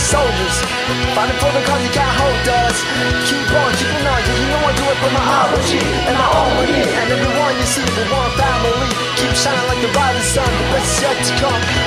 soldiers. Fighting for the cause you can't hold us. Keep on, yeah, you know I do it for my apology and my own money. And everyone you see, we're one family. Keep shining like the rising sun, the best is yet to come.